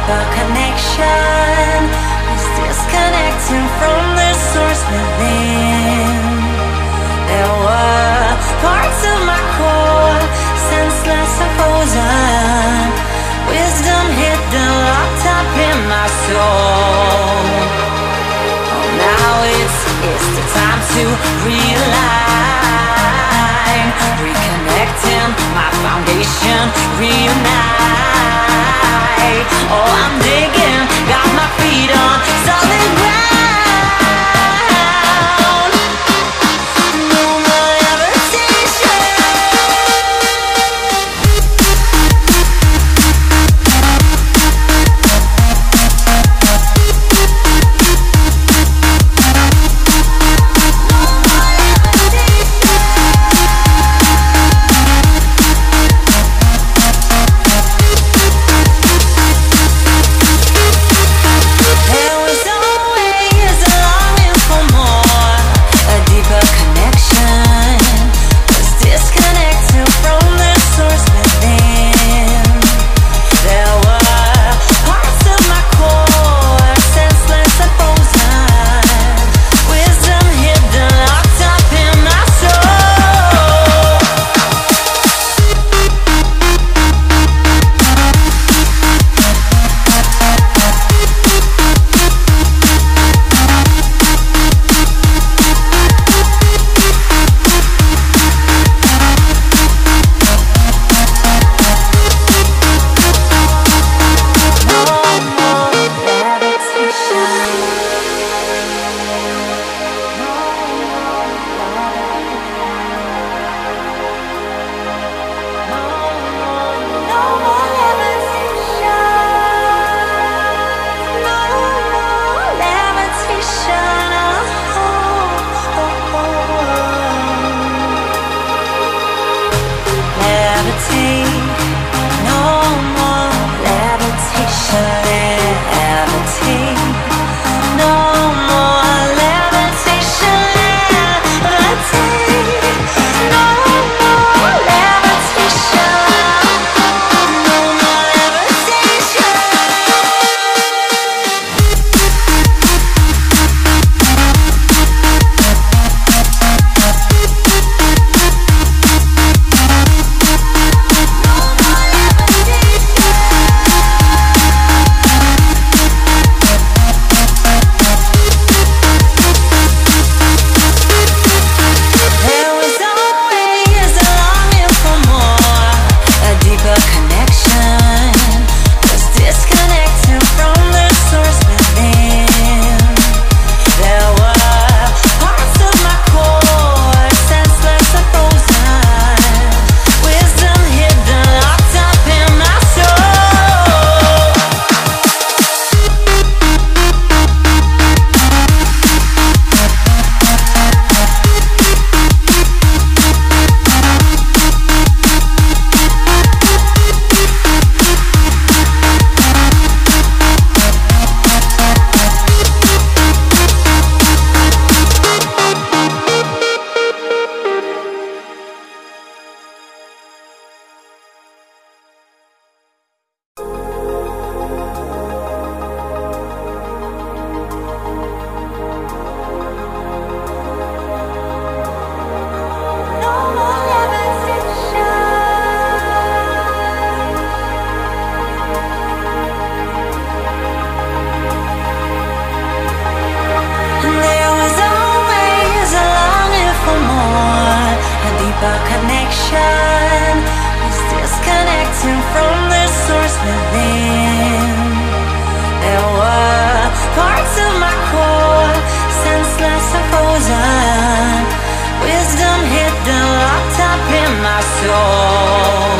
deeper connection is disconnecting from the source within. There were parts of my core, senseless and frozen, wisdom hidden, locked up in my soul. Oh, now it's the time to realign, reconnecting my foundation, reunite. Oh, I'm digging, got my feet on solid ground. Connection is disconnecting from the source within. There were parts of my core, senseless and frozen, wisdom hidden, locked up in my soul.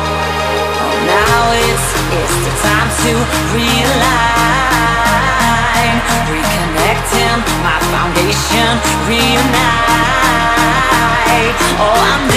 Oh, now it's the time to realign, reconnecting my foundation, reunite. Oh, I'm